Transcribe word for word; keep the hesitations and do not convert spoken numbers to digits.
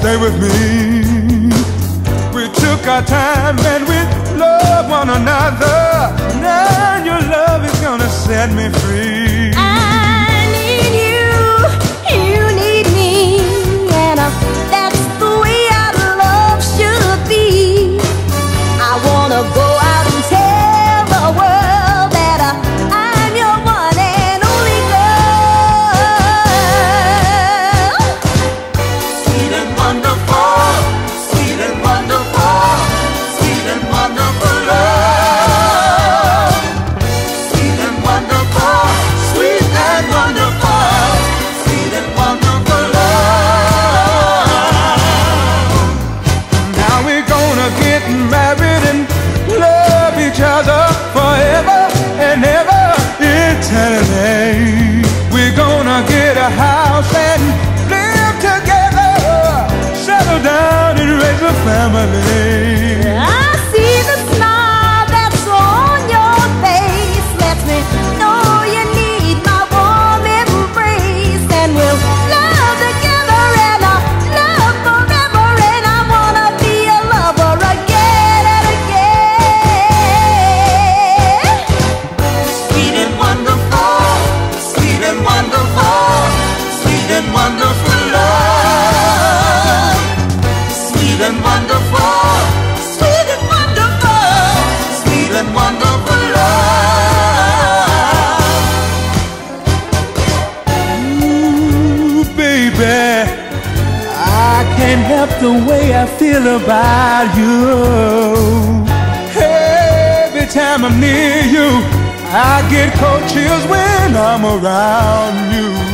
stay with me. We took our time and we loved one another. Now your love is gonna set me free. I need you, you need me, and uh, that's the way our love should be. I wanna go out and tell the world that uh, I'm your one and only girl. Sweet and wonderful, sweet and wonderful, sweet and wonderful love. Sweet and wonderful, sweet and wonderful, sweet and wonderful love. Now we're gonna get married and love each other forever and ever, eternally. We're gonna get a house and live together, settle down and raise a family. I see the smile that's on your face, lets me know you need my warm embrace, and we'll love together and uh, love forever, and I wanna be a lover again and again. Sweet and wonderful, sweet and wonderful, sweet and wonderful love. Sweet and wonderful, sweet and wonderful, sweet and wonderful love. Ooh, baby, I can't help the way I feel about you. Every time I'm near you, I get cold chills when I'm around you.